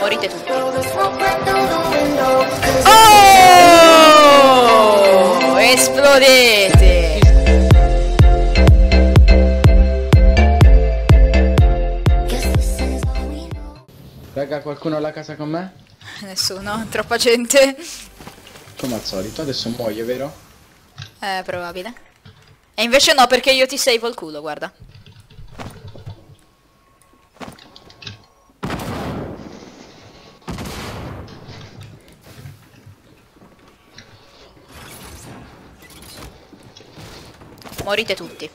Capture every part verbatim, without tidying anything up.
Morite tutti. Oh! Esplodete! Raga, qualcuno alla casa con me? Nessuno, troppa gente. Come al solito, adesso muoio, vero? Eh, probabile. E invece no, perché io ti save il culo, guarda. Morite tutti.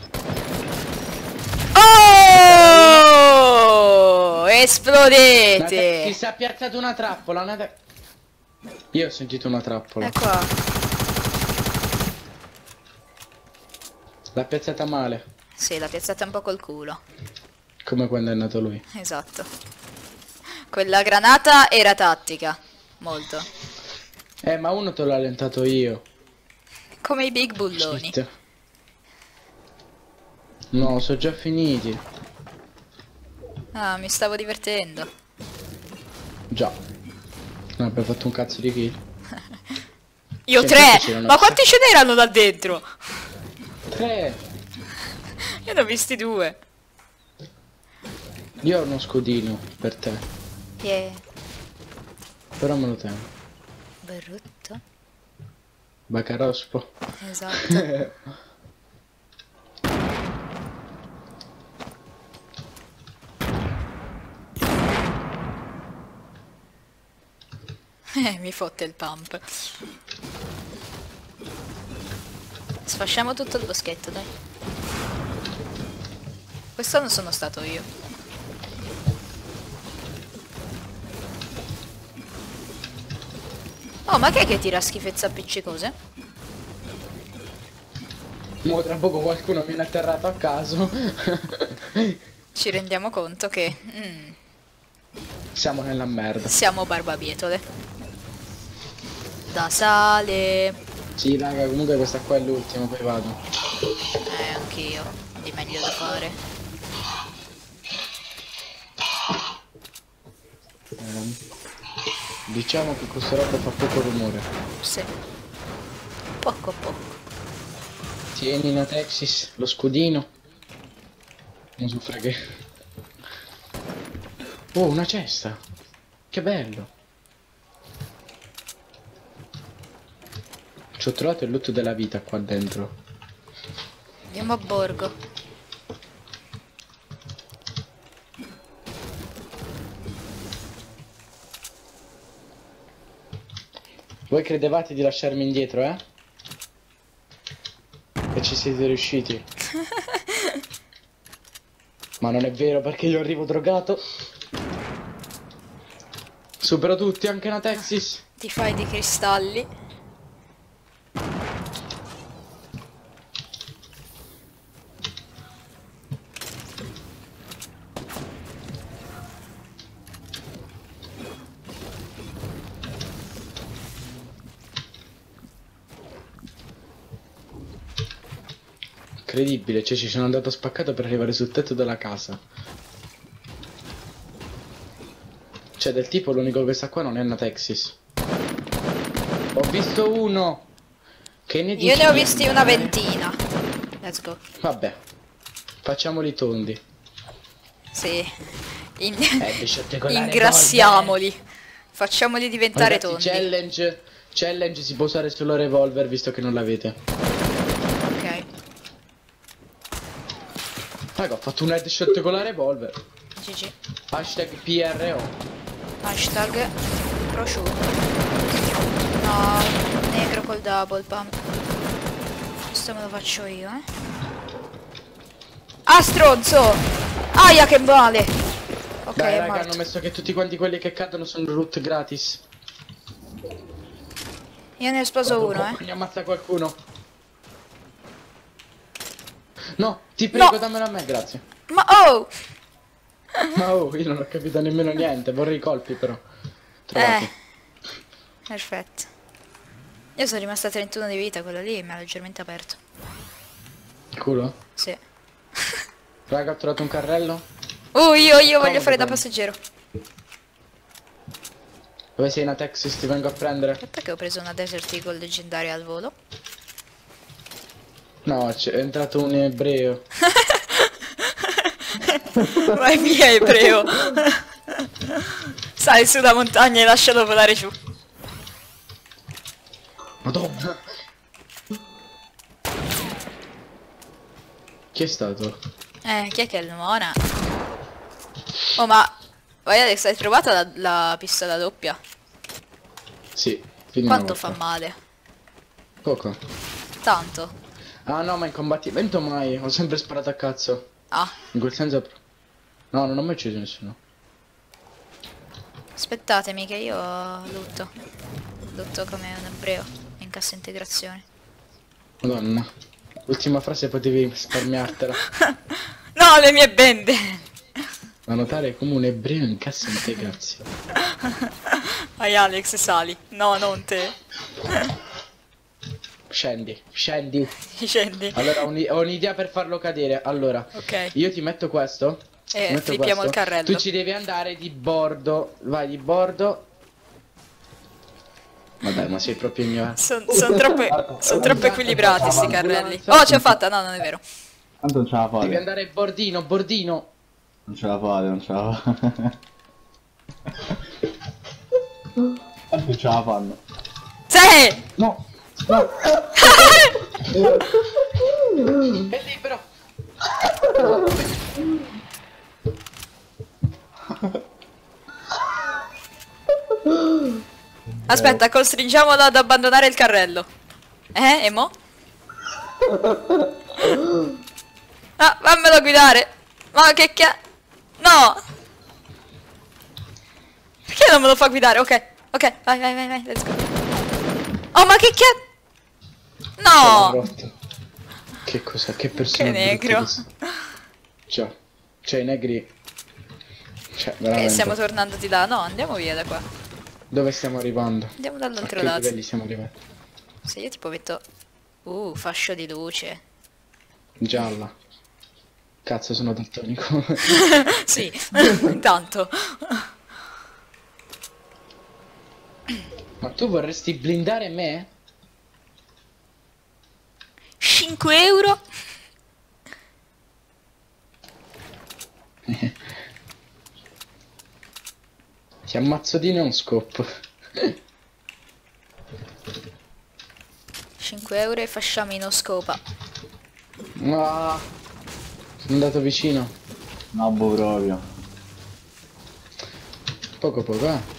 Oh! Esplodete! Ti si è piazzata una trappola, una te... Io ho sentito una trappola. È qua. L'ha piazzata male. Sì, l'ha piazzata un po' col culo. Come quando è nato lui. Esatto. Quella granata era tattica. Molto. Eh, ma uno te l'ho allentato io. Come i big bulloni. Shit. No, sono già finiti. Ah, mi stavo divertendo. Già. No, abbiamo fatto un cazzo di kill. Io Cioè, tre! c'erano- Ma quanti ce n'erano là dentro? Tre! Io ne ho visti due. Io ho uno scudino per te. Yeah. Però me lo tengo. Brutto. Bacarospo. Esatto. Eh, mi fotte il pump. Sfasciamo tutto il boschetto, dai. Questo non sono stato io. Oh, ma che è che tira schifezza appiccicose? Mo tra poco qualcuno viene atterrato a caso. Ci rendiamo conto che mm, Siamo nella merda. siamo barbabietole. Da sale. Sì, raga, comunque questa qua è l'ultima, poi vado. Eh, anch'io. Di meglio da fare. Ehm, diciamo che questa roba fa poco rumore. Sì. Poco poco. Tieni una Texas, lo scudino. Non so frega. Oh, una cesta. Che bello. Ci ho trovato il loot della vita qua dentro. Andiamo a borgo. Voi credevate di lasciarmi indietro, eh? E ci siete riusciti. Ma non è vero, perché io arrivo drogato. Supero tutti, anche una Texas. Ti fai di cristalli. Incredibile, cioè ci sono andato spaccato per arrivare sul tetto della casa. Cioè del tipo l'unico che sta qua non è una Texas. Ho visto uno. Che ne dici? Io ne ho visti una ventina. Let's go. Vabbè. Facciamoli tondi. Sì. In... Eh, diciate con la Ingrassiamoli. Facciamoli diventare Ragazzi, tondi. challenge. Challenge si può usare solo revolver visto che non l'avete. Ok. Raga, ho fatto un headshot con la revolver. G G. Hashtag P R O. Hashtag prosciutto. No, negro col double pump. Questo me lo faccio io, eh. Ah, stronzo! Aia, che male! Ok, Dai, è raga, morto. hanno messo che tutti quanti quelli che cadono sono root gratis. Io ne ho esploso uno, eh. Ne ammazza qualcuno. No, ti prego, No. dammelo a me, grazie. Ma oh! Ma oh, io non ho capito nemmeno niente, vorrei i colpi però. Trovati. Eh. Perfetto. Io sono rimasta a trentuno di vita, quello lì mi ha leggermente aperto. Culo? Sì. Raga, ho trovato un carrello. Oh, io, io voglio Comodo, fare da però. passeggero. Dove sei, Natexis? Ti vengo a prendere. E perché ho preso una Desert Eagle leggendaria al volo? No, c'è è entrato un ebreo. Ma è via ebreo. Sali su da montagna e lascialo volare giù. Madonna. Chi è stato? Eh, chi è che è il Mona? Oh, ma... Vai Alex, hai trovato la, la pistola doppia? Sì, fino Quanto una fa volta. male? Poco. Tanto. Ah no, ma in combattimento mai. Ho sempre sparato a cazzo. Ah, In quel senso... No, non ho mai ucciso nessuno. aspettatemi che io lutto. Lutto come un ebreo in cassa integrazione. Madonna. Ultima frase potevi risparmiartela. No, le mie bende! Da notare come un ebreo in cassa integrazione. Vai Alex, sali. No, non te. Scendi, scendi. Scendi. Allora, ho un- ho un'idea per farlo cadere. Allora, Ok. io ti metto questo. E ti metto flippiamo il questo. carrello. Tu ci devi andare di bordo. Vai di bordo. Ma dai, ma sei proprio ignorante. Sono son troppo, son troppo equilibrati sti carrelli. Oh, ce l'ho fatta! No, non è vero. Tanto non ce la Devi fate. andare bordino, bordino. Non ce la fate, non ce la fate. Tanto ce la fanno. Sì! No! No! È libero. Aspetta, costringiamolo ad abbandonare il carrello. Eh, e mo? Ah, fammelo guidare. Ma che cazzo? No! Perché non me lo fa guidare? Ok, ok, vai, vai, vai, vai, let's go. Oh, ma che cazzo? Sono No! rotto. Che cosa? Che persona Che negro. brutta che- Già. Cioè, i negri. Cioè, Ok, veramente. stiamo tornando di là. No, andiamo via da qua. Dove stiamo arrivando? Andiamo A dall'altro che lato. livelli siamo arrivati? Se io tipo metto... Uh, fascio di luce. Gialla. Cazzo, sono daltonico. Sì, intanto. Ma tu vorresti blindare me? cinque euro? Ti ammazzo di non scopo. cinque euro e fasciamo in oscopa. Ah, sono andato vicino. No, boh, proprio. Poco poco, eh.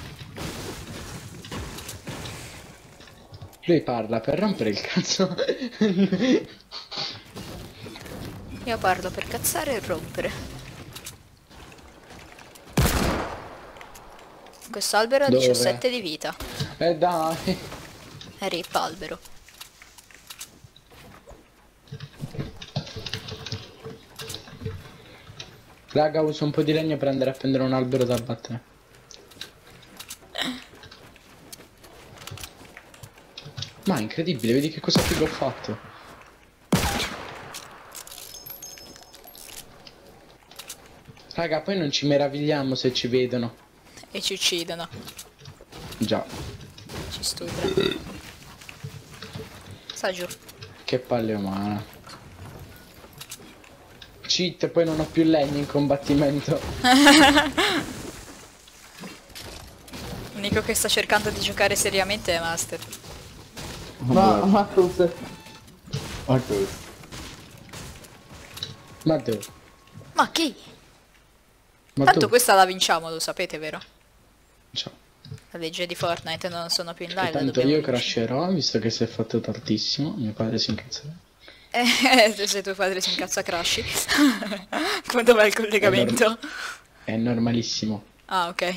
Lui parla per rompere il cazzo. Io parlo per cazzare e rompere. Questo albero ha Dove? diciassette di vita. Eh dai. È rip albero. Raga, uso un po' di legno per andare a prendere un albero da abbattere. Ma è incredibile, vedi che cosa figo ho fatto. Raga, poi non ci meravigliamo se ci vedono. E ci uccidono. Già, Ci stuprano. Sta giù. che palle umana. Cheat, poi non ho più legno in combattimento. L'unico che sta cercando di giocare seriamente è Master. Ma, ma cosa? Ma cosa? Ma dove? Ma chi? Ma Tanto dove? questa la vinciamo, lo sapete, vero? Ciao. La legge di Fortnite non sono più in E live. la tanto dobbiamo io vincere. crasherò, visto che si è fatto tardissimo. Mio padre si incazzerà. Eh, se tuo padre si incazza crashi. Come dov'è il collegamento? È normalissimo. Ah, ok.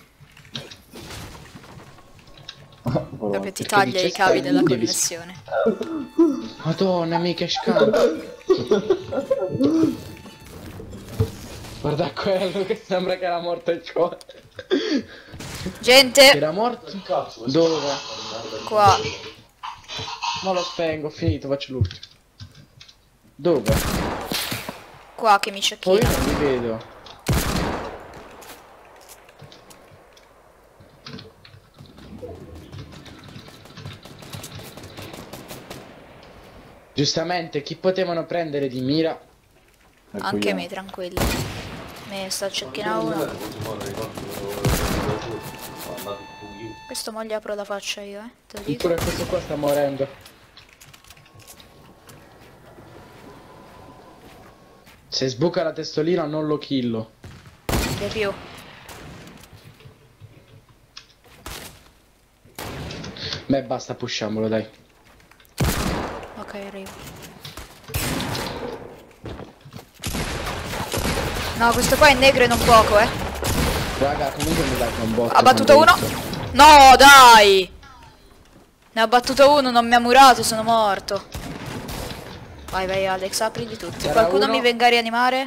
Proprio ti Perché taglia dice i cavi stai della lì, devi- connessione. Madonna mia, che scandalo. Guarda quello che sembra che era morto il cuore. Gente, Era morto? Dove? qua. Non lo spengo, ho finito, faccio l'ultimo. Dove? Qua che mi Poi ciocchino. non li vedo. Giustamente, chi potevano prendere di mira? Ecco Anche io. me, tranquillo. Me sta cecchino uno. Questo mo gli apro la faccia io, eh. Te lo dico. Pure questo qua sta morendo. Se sbuca la testolina non lo killo. Di più. Beh, basta, pusciamolo, dai. Ok, arrivo. No, questo qua è negro e non poco, eh. Raga, comunque mi dai un botto. Ha battuto uno. No, dai! Ne ha battuto uno, non mi ha murato, sono morto. Vai, vai Alex, aprili tutti. Era Qualcuno uno. mi venga a rianimare?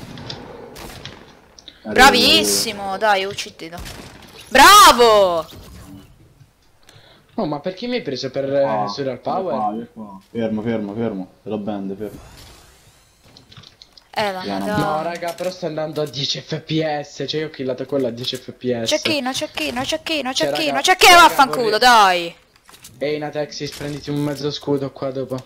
Arrivo, Bravissimo, dai, uccidilo. Bravo! Oh, ma perché mi hai preso per arrivo. eh, Ah, Serial qua, Power? qua. Fermo, fermo, fermo. Te lo bende, fermo. Eh, la Piano. madonna. No, raga, però sto andando a dieci F P S. Cioè, io ho killato quello a dieci F P S. Cecchino, cecchino, cecchino, Cioè, cecchino, raga, cecchino, raga, vaffanculo, vorrei- dai. Ehi, Natexis, prenditi un mezzo scudo qua dopo.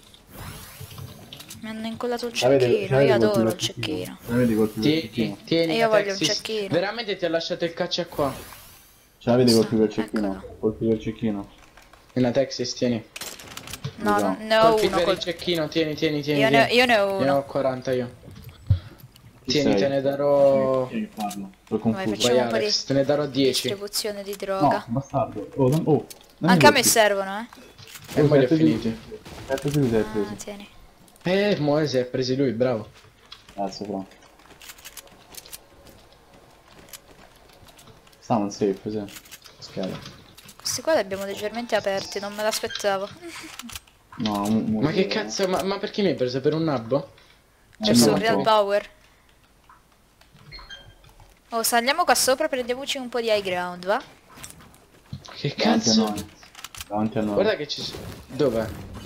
Mi hanno incollato il Avete- cecchino, avete io colpito adoro il il cecchino. Avete colpito il Tieni, cecchino? tieni, E io voglio un Natexis. cecchino. Veramente ti ho lasciato il caccia qua. Ce l'avete Sì, colpito il cecchino? eccolo. Colpito il cecchino? E Natexis, tieni. No, Scusa. non- ne ho Colpi uno. per col- il cecchino, tieni, tieni, tieni. Io, ne, tieni. io ne ho Ne uno. ho quaranta io. Chi Tieni, sei? te ne darò... Chi è che parla? Sono Vai, confuso. facciamo Vai un po' di Alex, te ne darò dieci. distribuzione di No, droga. bastardo. Oh, dam- oh, dammi Anche a me colpi. servono, eh. E poi li ho Sette di- finiti. sette di sei Ah, presi. tieni. Eh, mo si è presi lui, bravo. Grazie, però. Stavano safe, sì. Scheda. Questi qua li abbiamo leggermente aperti, non me l'aspettavo. No, mu- mu- Ma che cazzo, ma, ma perché mi hai preso per un nabbo? Eh, C'è no, su no. Real Power. Oh, saliamo qua sopra, prendiamoci un po' di high ground, va? Che Davanti a cazzo? noi. Davanti a noi. Guarda che ci sono... Dov'è?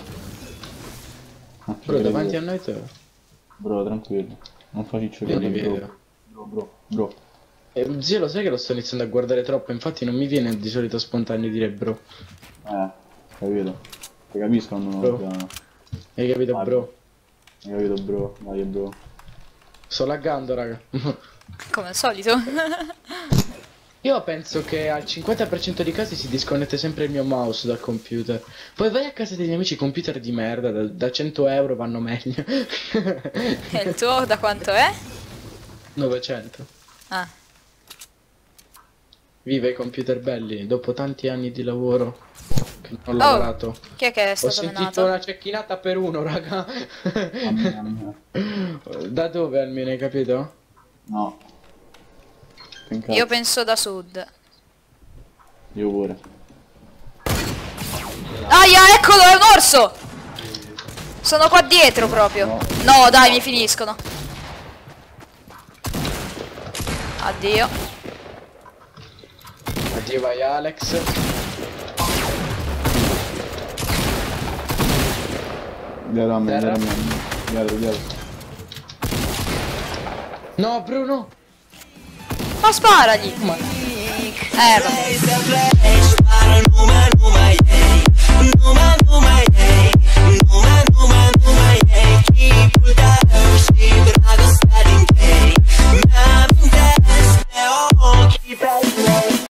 Ah, ci Bro, vedo davanti io. a noi dove? Bro, tranquillo. Non faccio Io cicciolare, li bro. vedo. Bro, bro, bro. Eh, zio, lo sai che lo sto iniziando a guardare troppo, infatti non mi viene di solito spontaneo dire bro. Eh, capito. Ti capisco quando Bro. non... Hai capito, Vai, bro? Hai capito, bro? Vai, bro. Sto laggando, raga. Come al solito. Io penso che al cinquanta per cento dei casi si disconnette sempre il mio mouse dal computer. Poi vai a casa degli amici, computer di merda, da, da cento euro vanno meglio. E il tuo da quanto è? novecento. Ah, Viva i computer belli, dopo tanti anni di lavoro che non ho Oh. lavorato. chi è che è Ho stato sentito menato? una cecchinata per uno, raga. Mamma mia. Da dove almeno, hai capito? No. Che cazzo. Io penso da sud. Io pure. Aia, eccolo, è un orso! Sono qua dietro proprio. No. No, dai, mi finiscono. Addio. Addio, vai Alex. Dietro a me, Terra. dietro a me. Dietro, dietro. No, Bruno. Ma sparagli. Ma... Eh, vabbè. Numa, numa, yeah. Numa, numa,